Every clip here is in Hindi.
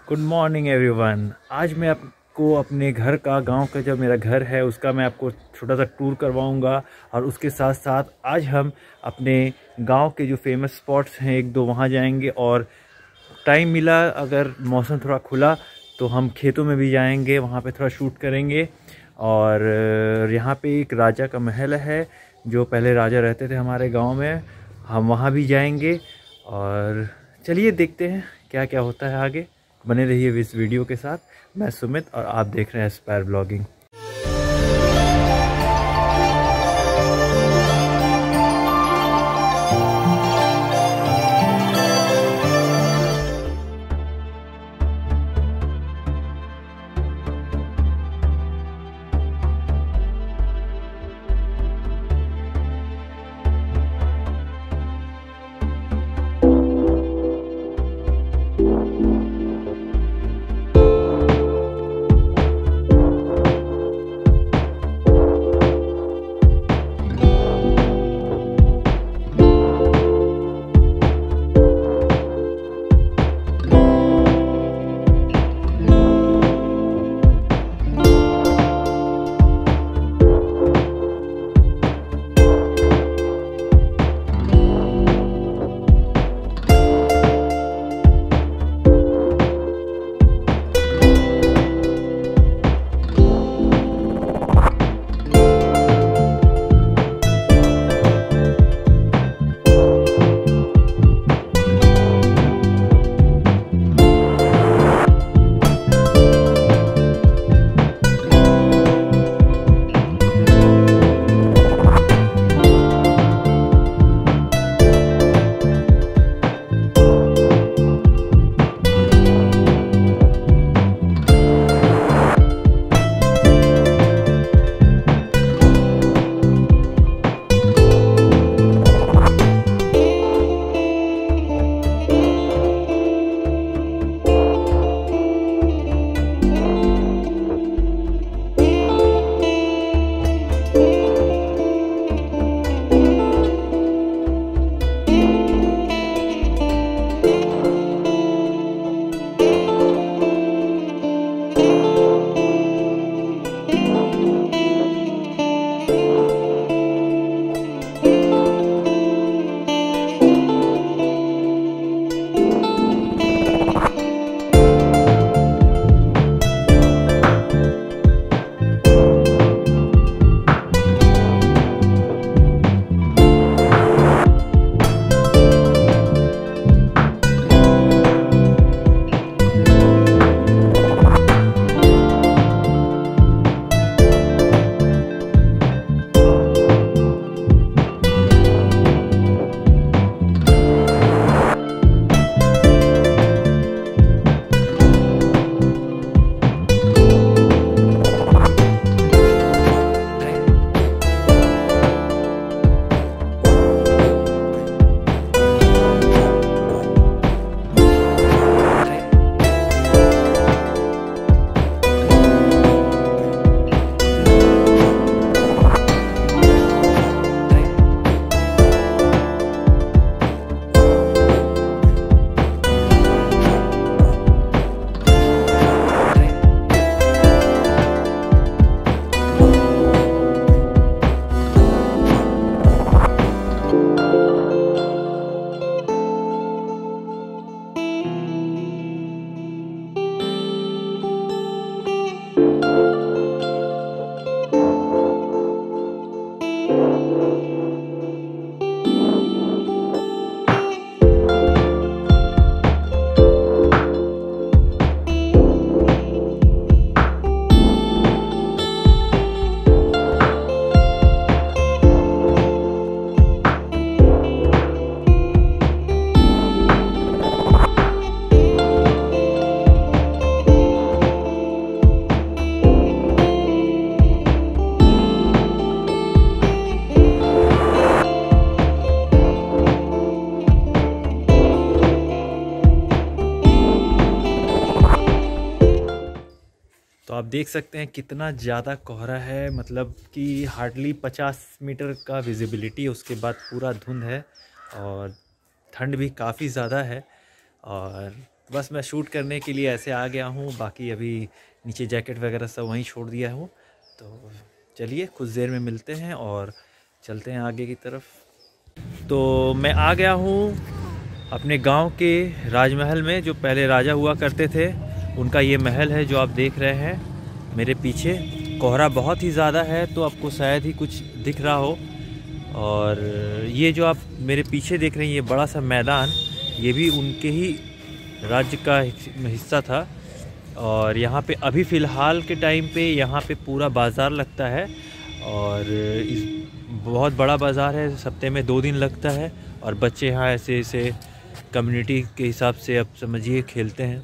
Good morning everyone. आज मैं आपको अपने घर का, गांव का जो मेरा घर है उसका मैं आपको छोटा सा टूर करवाऊंगा। और उसके साथ साथ आज हम अपने गांव के जो फेमस स्पॉट्स हैं एक दो वहां जाएंगे। और टाइम मिला, अगर मौसम थोड़ा खुला तो हम खेतों में भी जाएंगे, वहां पे थोड़ा शूट करेंगे। और यहाँ पे एक राजा का महल है, जो पहले राजा रहते थे हमारे गाँव में, हम वहाँ भी जाएंगे। और चलिए देखते हैं क्या क्या होता है आगे। बने रहिए इस वीडियो के साथ। मैं सुमित और आप देख रहे हैं एस्पायर ब्लॉगिंग। तो आप देख सकते हैं कितना ज़्यादा कोहरा है, मतलब कि हार्डली 50 मीटर का विजिबिलिटी, उसके बाद पूरा धुंध है और ठंड भी काफ़ी ज़्यादा है। और बस मैं शूट करने के लिए ऐसे आ गया हूँ। बाकी अभी नीचे जैकेट वगैरह सब वहीं छोड़ दिया हूँ। तो चलिए कुछ देर में मिलते हैं और चलते हैं आगे की तरफ। तो मैं आ गया हूँ अपने गांव के राजमहल में, जो पहले राजा हुआ करते थे उनका ये महल है जो आप देख रहे हैं मेरे पीछे। कोहरा बहुत ही ज़्यादा है तो आपको शायद ही कुछ दिख रहा हो। और ये जो आप मेरे पीछे देख रहे हैं ये बड़ा सा मैदान, ये भी उनके ही राज्य का हिस्सा था। और यहाँ पे अभी फ़िलहाल के टाइम पे यहाँ पे पूरा बाज़ार लगता है और इस बहुत बड़ा बाज़ार है, हफ्ते में 2 दिन लगता है। और बच्चे यहाँ ऐसे ऐसे कम्युनिटी के हिसाब से अब समझिए खेलते हैं।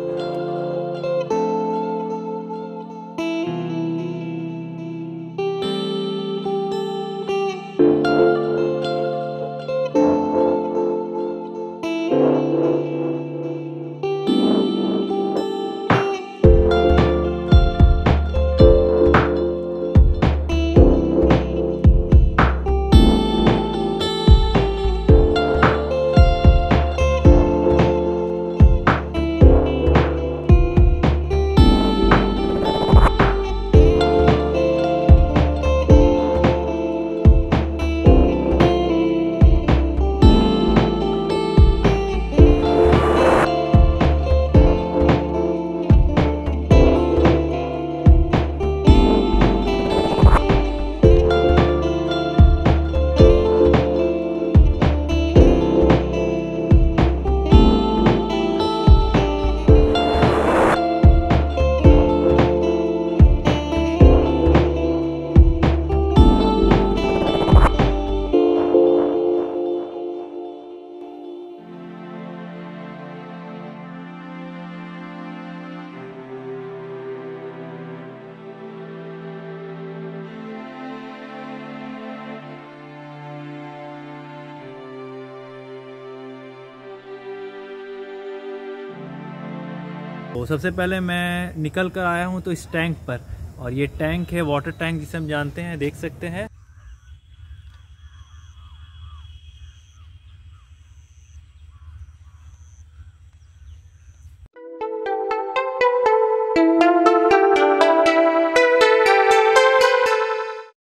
तो सबसे पहले मैं निकल कर आया हूँ तो इस टैंक पर, और ये टैंक है वाटर टैंक जिसे हम जानते हैं, देख सकते हैं।